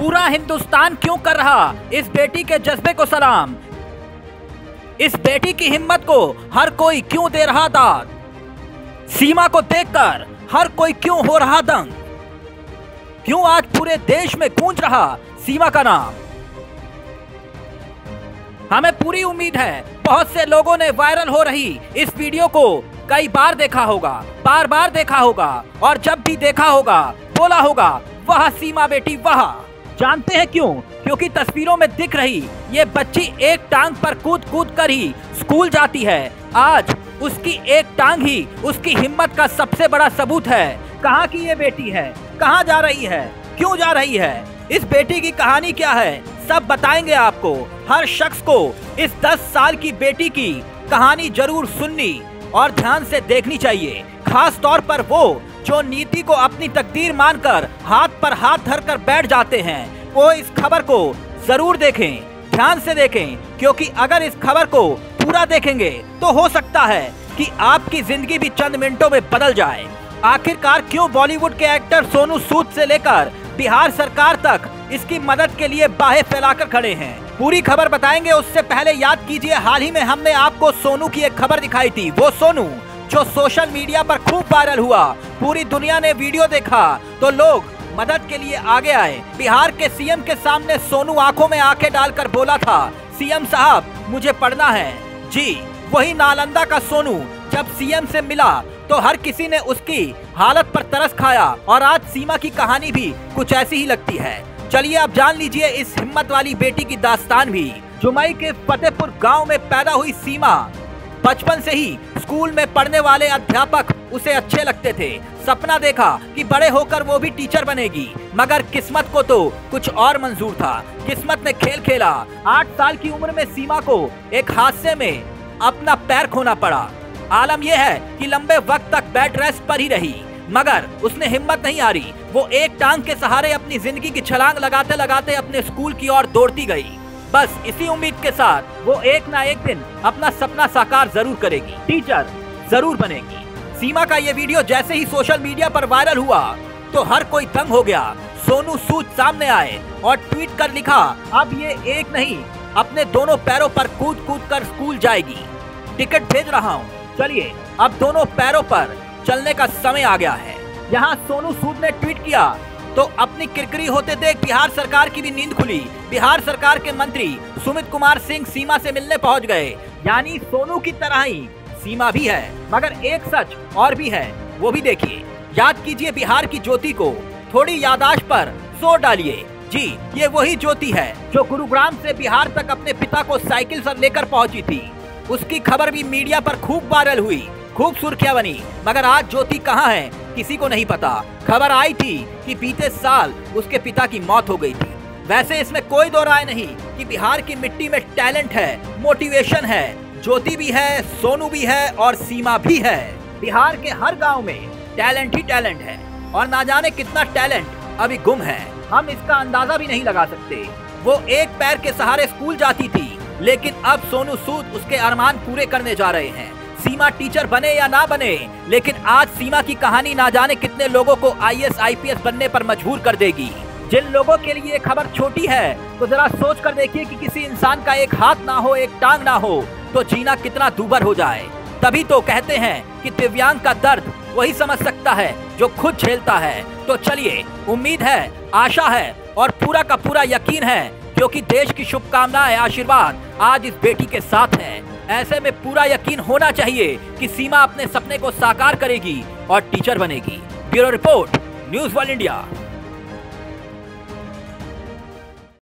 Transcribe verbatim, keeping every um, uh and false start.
पूरा हिंदुस्तान क्यों कर रहा इस बेटी के जज्बे को सलाम। इस बेटी की हिम्मत को हर कोई क्यों दे रहा दाद। सीमा को देखकर हर कोई क्यों हो रहा दंग। क्यों आज पूरे देश में गूंज रहा सीमा का नाम। हमें पूरी उम्मीद है बहुत से लोगों ने वायरल हो रही इस वीडियो को कई बार देखा होगा, बार बार देखा होगा, और जब भी देखा होगा बोला होगा वाह सीमा बेटी वाह। जानते हैं क्यों? क्योंकि तस्वीरों में दिख रही ये बच्ची एक टांग पर कूद कूद कर ही स्कूल जाती है। आज उसकी एक टांग ही उसकी हिम्मत का सबसे बड़ा सबूत है। कहाँ की ये बेटी है, कहाँ जा रही है, क्यों जा रही है, इस बेटी की कहानी क्या है, सब बताएंगे आपको। हर शख्स को इस दस साल की बेटी की कहानी जरूर सुननी और ध्यान से देखनी चाहिए। खास तौर पर वो जो नीति को अपनी तकदीर मानकर हाथ पर हाथ धरकर बैठ जाते हैं, वो इस खबर को जरूर देखें, ध्यान से देखें, क्योंकि अगर इस खबर को पूरा देखेंगे तो हो सकता है कि आपकी जिंदगी भी चंद मिनटों में बदल जाए। आखिरकार क्यों बॉलीवुड के एक्टर सोनू सूद से लेकर बिहार सरकार तक इसकी मदद के लिए बाहें फैलाकर खड़े हैं, पूरी खबर बताएंगे। उससे पहले याद कीजिए, हाल ही में हमने आपको सोनू की एक खबर दिखाई थी। वो सोनू जो सोशल मीडिया पर खूब वायरल हुआ, पूरी दुनिया ने वीडियो देखा तो लोग मदद के लिए आगे आए। बिहार के सीएम के सामने सोनू आंखों में आंखें डालकर बोला था, सीएम साहब मुझे पढ़ना है। जी वही नालंदा का सोनू जब सीएम से मिला तो हर किसी ने उसकी हालत पर तरस खाया, और आज सीमा की कहानी भी कुछ ऐसी ही लगती है। चलिए अब जान लीजिए इस हिम्मत वाली बेटी की दास्तान भी। जुमई के फतेहपुर गांव में पैदा हुई सीमा बचपन से ही स्कूल में पढ़ने वाले अध्यापक उसे अच्छे लगते थे। सपना देखा कि बड़े होकर वो भी टीचर बनेगी, मगर किस्मत को तो कुछ और मंजूर था। किस्मत ने खेल खेला। आठ साल की उम्र में सीमा को एक हादसे में अपना पैर खोना पड़ा। आलम यह है कि लंबे वक्त तक बेड रेस्ट पर ही रही, मगर उसने हिम्मत नहीं हारी। वो एक टांग के सहारे अपनी जिंदगी की छलांग लगाते लगाते अपने स्कूल की ओर दौड़ती गई। बस इसी उम्मीद के साथ वो एक ना एक दिन अपना सपना साकार जरूर करेगी, टीचर जरूर बनेगी। सीमा का ये वीडियो जैसे ही सोशल मीडिया पर वायरल हुआ तो हर कोई दंग हो गया। सोनू सूद सामने आए और ट्वीट कर लिखा, अब ये एक नहीं अपने दोनों पैरों पर कूद कूद कर स्कूल जाएगी। टिकट भेज रहा हूँ, चलिए अब दोनों पैरों पर चलने का समय आ गया है। यहाँ सोनू सूद ने ट्वीट किया तो अपनी किरकिरी होते देख बिहार सरकार की भी नींद खुली। बिहार सरकार के मंत्री सुमित कुमार सिंह सीमा से मिलने पहुंच गए। यानी सोनू की तरह ही सीमा भी है, मगर एक सच और भी है, वो भी देखिए। याद कीजिए बिहार की ज्योति को, थोड़ी याददाश्त पर जोर डालिए। जी ये वही ज्योति है जो गुरुग्राम से बिहार तक अपने पिता को साइकिल पर लेकर पहुंची थी। उसकी खबर भी मीडिया पर खूब वायरल हुई, खूब सुर्खियां बनी, मगर आज ज्योति कहाँ है किसी को नहीं पता। खबर आई थी कि बीते साल उसके पिता की मौत हो गई थी। वैसे इसमें कोई दो राय नहीं कि बिहार की मिट्टी में टैलेंट है, मोटिवेशन है। ज्योति भी है, सोनू भी है और सीमा भी है। बिहार के हर गांव में टैलेंट ही टैलेंट है, और ना जाने कितना टैलेंट अभी गुम है, हम इसका अंदाजा भी नहीं लगा सकते। वो एक पैर के सहारे स्कूल जाती थी, लेकिन अब सोनू सूद उसके अरमान पूरे करने जा रहे हैं। सीमा टीचर बने या ना बने, लेकिन आज सीमा की कहानी ना जाने कितने लोगों को I A S I P S बनने पर मजबूर कर देगी। जिन लोगों के लिए खबर छोटी है तो जरा सोच कर देखिए कि किसी इंसान का एक हाथ ना हो, एक टांग ना हो, तो जीना कितना दूभर हो जाए। तभी तो कहते हैं कि दिव्यांग का दर्द वही समझ सकता है जो खुद झेलता है। तो चलिए, उम्मीद है, आशा है और पूरा का पूरा यकीन है, क्योंकि देश की शुभकामनाएं, आशीर्वाद आज इस बेटी के साथ है। ऐसे में पूरा यकीन होना चाहिए कि सीमा अपने सपने को साकार करेगी और टीचर बनेगी। Bureau report, news world India.